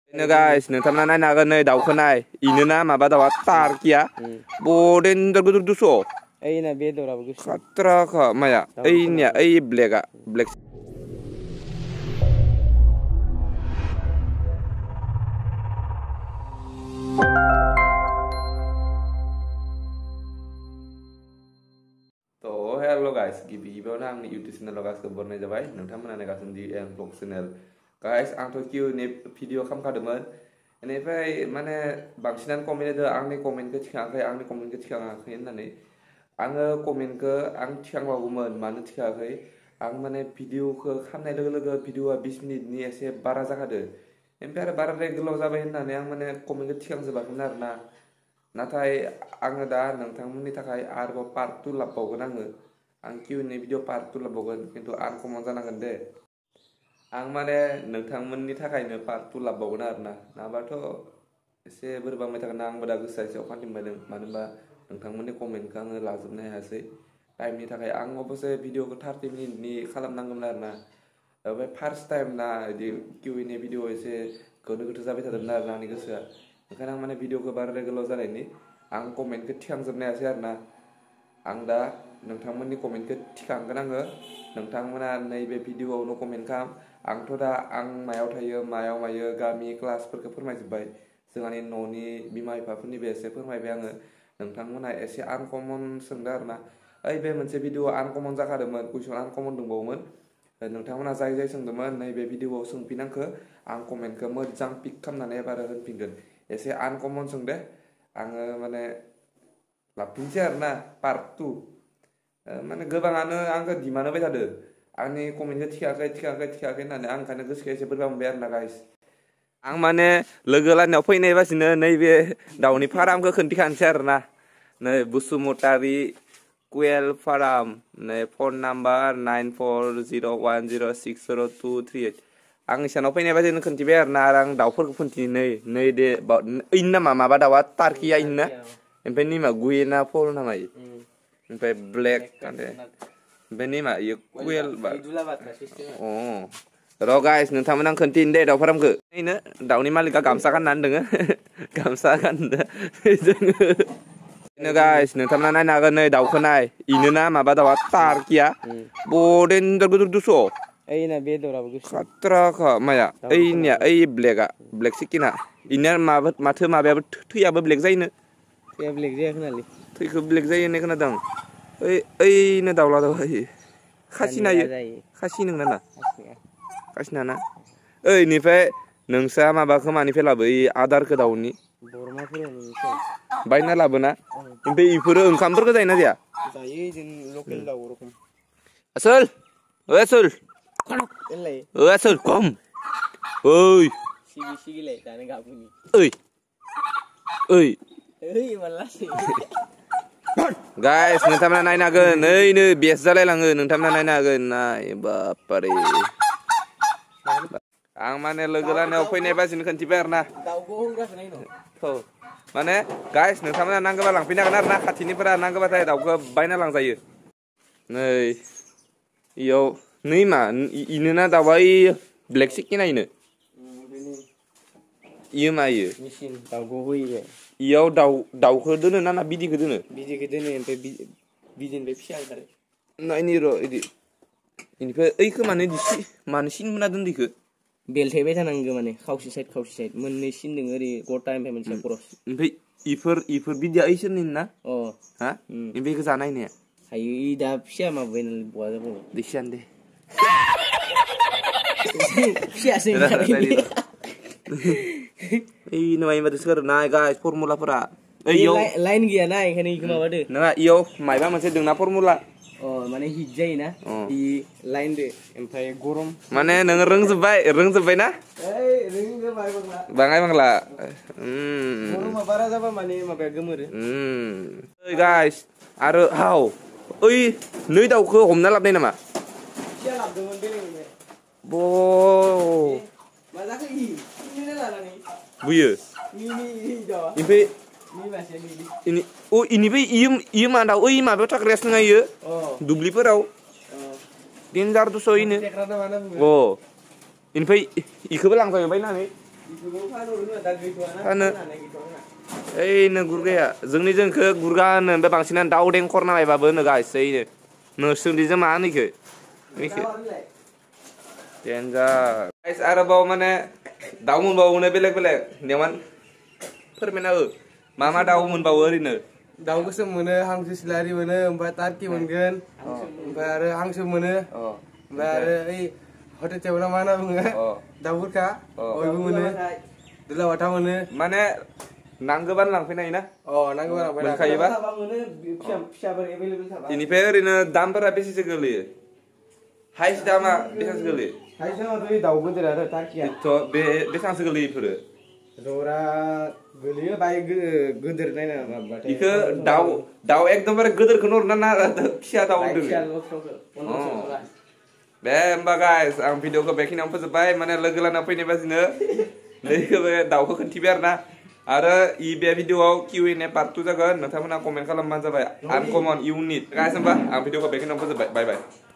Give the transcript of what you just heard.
Ini guys, nonton nana naga nih daun kenai. Ini nama pada watar kia. Boden tergudur duso. Ini beda orang bagus. Katra ka maya. Ini ya, black ah, black. So hello guys, gibian ang YouTube channel guys kebornya jabai. Nonton mana nih guys di vlog channel. Guys, ang tuh kyu nih video kam kademen. Ini mana bangsinan komen itu ang nih komen ke cikai, ang nih komen ke cikai ini nih. Ang komen ke ang cikai wagumen, mana cikai. Ang mana video ke kam nih lega video 20 menit nih ese bara zakade. Ini bara regular jabai nih ang mana komen ke cikai sebab benar na. Natai ang da nontonmu takai arbo part 2 lapogan ang kyu ni video part 2 lapogan kintu ang komon janagan de ang mane nontonmu takai ne part 2 lapogan na bato ese berbang metakan ang bada gusai se okan timbaleng manamba nontonmu komen kang lazumna hase time ni takai ang obose video ko 30 menit ni khalam nangam na first time na di kyu ni video ese kono kutu jabai tadna na ni gosa karena mana video ke baru regular jalan ini, ang komen ke tiang sebenarnya sih karena ang da nentang mana komen ke tiang kan angga, nentang mana naibe video no komen kam, ang tuh da ang mayau tayo mayau gami kelas perkepurmai jebai, sengani noni bimai papun ni biasa permai biang nentang mana esi ang komen sendar na, be mense video ang komen jaka demen, kusul ang komen dongbomen, nentang mana zai sengdemen naibe video seng pinang ke, ang komen ke mejang pikam nane baru pinggan. Ese uncommon sung deh, ang mana lapincer na part 2, mana gebang ang di mana beda deh, ang ni komen ke tiga ke nane ang karena gus kayak seberapa bayar na guys, ang mana legelan apa ini pas ini be daun ni faram ke kentikan share na, Busumutari Quail Farm, phone number 9401060238. Ang sana apa ini apa sih nanti biar narang dapur kepun tini nih de inna mama pada wat tarkia inna, empe ni mah gue na pol nama i, empe black kan deh, empe ni mah yuk kuel ba, oh, ro guys nanti menang kentin deh dapur ke, ini daun ni malah gamsakan nandeng, gamsakan deh, ini guys nanti menang naga nih daun kenai, ini nama pada wat tarkia, boden tergudur duso. Ini beda orang bagus. Katra ka maya. Ini ya, black ah, black sikina. Ini mata maba tu ya black zai ne. Ya black zai kenali. Tu ke black zai ne kena dang. Ini daulah dah. Khasi na ye. Khasi neng nana. Khasi nana. Ini fe neng sa maba ke mani fe labai adar ke daun ni. Borma pura ni. Baina labuna. Impe ipura engkam ber ke zai na dia. Zai jin lokal daun rokum. Asal. Asal. Asal kom. Oi. Sigi le, jangan nggak bunyi. Oi. Malah sih. Guys, nanti mana naik nagen, ini biasa lah langen, nanti mana naik nagen, naik bapare. Ang mana legelan apa ini pas ini kan ciper nah. Tahu bohong dah senai no. Tuh, mana guys, nanti mana nangga balang pindah kanar nah, kat sini pernah nangga batai tahu ke baina lang saya. Nih, yo. Nih mah, ini na tawai black stick ni ini. Iya mah iya. Mesin tahu gue ya. Iya dau ke dulu na bidi ke dulu. Bidi ke dulu yang bidin bepsial kare. Nah ini pe, ke mana di si, mana sin mana dulu ke? Bel tebe tanang ke mana? Kausi side. Mana sin dengeri kota yang pemen seporos. Pe, iper bidi aisyah ni na? Oh. Hah? Ini ke sana ini ya? Ayo ida psia mah benel buat apa? Disian deh. Psia sih kali. Ini main batu sekarang naik guys formula pera. Yo. Lain gaya naik kan ikut apa deh? Nah yo, main bang masih dengan formula. Oh, mana hijai na? Di lain deh, empai gorom. Mana denger reng sebai na? Reng sebai bang lah. Gorom apa apa mana apa gemur? Guys, aru how? Nơi đâu cơ hôm nay làm đây nè mà. Bo. Buya. Ini be iya mana tahu? Iya mana betul keras nggak ya? Dubli perau. Dinjar tu so ini. Oh. Ini be ikut belang saya bayi nani. फानो ओइनो गुरगाया जोंनिजोंखो गुरगा होनो ओमफ्राय बांसिनानो दाउ देंखर नालायबाबो होनो guys ओइनो नोंसोरनिजों मा होनो इखो डेन्जार guys आरोबाव माने दाउ मोनबावोनो बेलेग बेलेग नेमान फोरमायना हो मा दाउ मोनबावो ओरैनो दाउ गोसोम मोनो हांसो सिलारि मोनो ओमफ्राय टार्कि मोनगोन ओमफ्राय आरो हांसो मोनो ओमफ्राय आरो ओइ हटेल टेबोला मा होनना बुङो दाउ बुरखा बयबो मोनो दुलाबाथा मोनो माने नांगौबानो लांफैनो हायोना नांगौबा मोनखायोबा बेनिफ्राय ओरैनो दामफोरा बेसेसो गोलैयो हाइस्ट दामा बेसेबांसो गोलैयो हाइस्ट दाउ गोदोर आरो टार्किया बे बेसेबांसो गोलैयो इफोरो जरा गोलैयो बाय गोदोर नायना माबाथाय इखो दाउ एकदमबारे गोदोरखौनो हरना ना फिसा दाउ होनदों बे होमबा गाइस आं भिडिअखौ बेखिनियावनो फोजोबबाय माने लोगो लाना फैनाय बादिनो नैखौबो दाउखौ खोन्थिबाय आरो बे भिडिअआव Q&A पार्ट 2 जागोन नोंथांमोना कमेन्ट खालामबानो जाबाय आनकमन इउनिट गाइस होमबा आं भिडिअखौ बेखिनियावनो फोजोबबाय बाय बाय